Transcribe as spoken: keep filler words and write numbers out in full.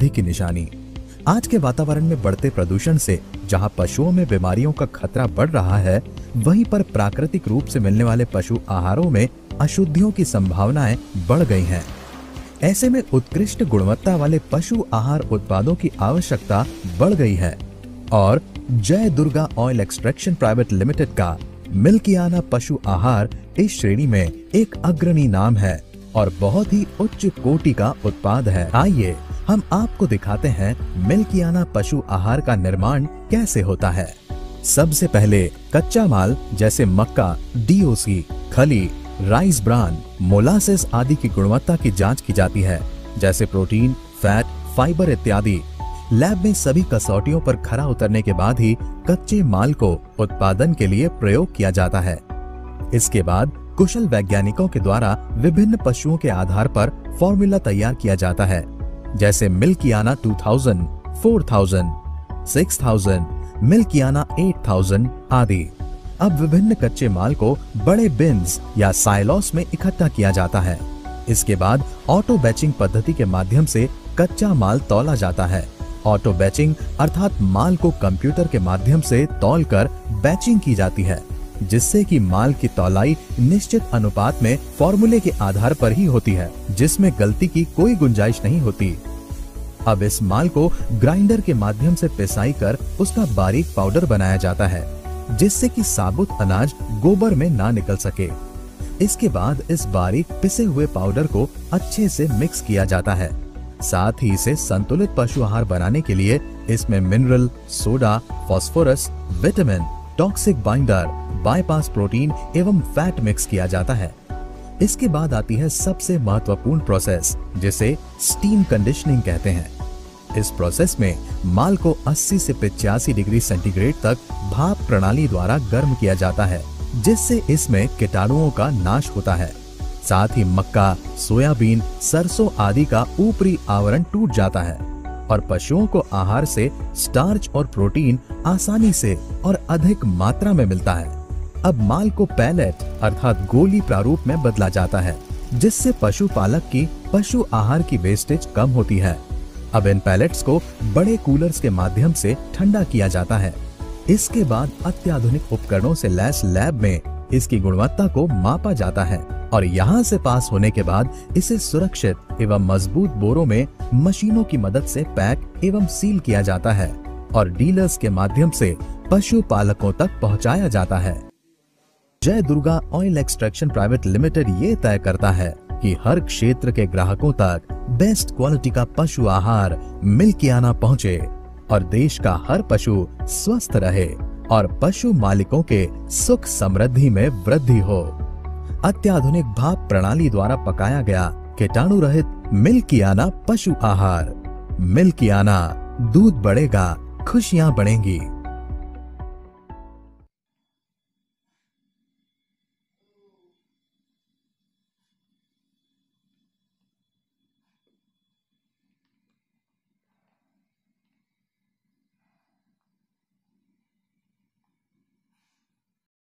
समृद्धि की निशानी। आज के वातावरण में बढ़ते प्रदूषण से जहां पशुओं में बीमारियों का खतरा बढ़ रहा है, वहीं पर प्राकृतिक रूप से मिलने वाले पशु आहारों में अशुद्धियों की संभावनाएं बढ़ गई हैं। ऐसे में उत्कृष्ट गुणवत्ता वाले पशु आहार उत्पादों की आवश्यकता बढ़ गई है और Jai Durga oil extraction private limited का मिल्कियाना पशु आहार इस श्रेणी में एक अग्रणी नाम है और बहुत ही उच्च कोटि का उत्पाद है। आइए हम आपको दिखाते हैं मिल्कियाना पशु आहार का निर्माण कैसे होता है। सबसे पहले कच्चा माल जैसे मक्का, डीओसी, खली, राइस ब्रान, मोलासेस आदि की गुणवत्ता की जांच की जाती है, जैसे प्रोटीन, फैट, फाइबर इत्यादि। लैब में सभी कसौटियों पर खरा उतरने के बाद ही कच्चे माल को उत्पादन के लिए प्रयोग किया जाता है। इसके बाद कुशल वैज्ञानिकों के द्वारा विभिन्न पशुओं के आधार पर फॉर्मूला तैयार किया जाता है, जैसे मिल्कियाना दो हज़ार, चार हज़ार, छह हज़ार, मिल्कियाना आठ हज़ार आदि। अब विभिन्न कच्चे माल को बड़े बिन्स या साइलोस में इकट्ठा किया जाता है। इसके बाद ऑटो बैचिंग पद्धति के माध्यम से कच्चा माल तौला जाता है। ऑटो बैचिंग अर्थात माल को कंप्यूटर के माध्यम से तौलकर बैचिंग की जाती है, जिससे कि माल की तौलाई निश्चित अनुपात में फॉर्मूले के आधार पर ही होती है, जिसमें गलती की कोई गुंजाइश नहीं होती। अब इस माल को ग्राइंडर के माध्यम से पिसाई कर उसका बारीक पाउडर बनाया जाता है, जिससे कि साबुत अनाज गोबर में ना निकल सके। इसके बाद इस बारीक पिसे हुए पाउडर को अच्छे से मिक्स किया जाता है। साथ ही इसे संतुलित पशु आहार बनाने के लिए इसमें mineral, soda, phosphorus, vitamin, toxic binder, bypass protein एवं फैट मिक्स किया जाता है। इसके बाद आती है सबसे महत्वपूर्ण प्रोसेस, जिसे स्टीम कंडीशनिंग कहते हैं। इस प्रोसेस में माल को अस्सी से पचासी डिग्री सेंटीग्रेड तक भाप प्रणाली द्वारा गर्म किया जाता है, जिससे इसमें कीटाणुओं का नाश होता है। साथ ही मक्का, सोयाबीन, सरसों आदि का ऊपरी आवरण टूट जाता है और पशुओं को आहार से स्टार्च और प्रोटीन आसानी से और अधिक मात्रा में मिलता है। अब माल को पैलेट अर्थात गोली प्रारूप में बदला जाता है, जिससे पशुपालक की पशु आहार की वेस्टेज कम होती है। अब इन पैलेट्स को बड़े कूलर्स के माध्यम से ठंडा किया जाता है। इसके बाद अत्याधुनिक उपकरणों से लैस लैब में इसकी गुणवत्ता को मापा जाता है और यहाँ से पास होने के बाद इसे सुरक्षित एवं मजबूत बोरों में मशीनों की मदद से पैक एवं सील किया जाता है और डीलर्स के माध्यम से पशु पालकों तक पहुँचाया जाता है। Jai Durga oil extraction private limited ये तय करता है कि हर क्षेत्र के ग्राहकों तक बेस्ट क्वालिटी का पशु आहार मिल्कियाना पहुँचे और देश का हर पशु स्वस्थ रहे और पशु मालिकों के सुख समृद्धि में वृद्धि हो। अत्याधुनिक भाप प्रणाली द्वारा पकाया गया कीटाणु रहित मिल्कियाना पशु आहार। मिल्कियाना, दूध बढ़ेगा, खुशियां बढ़ेंगी।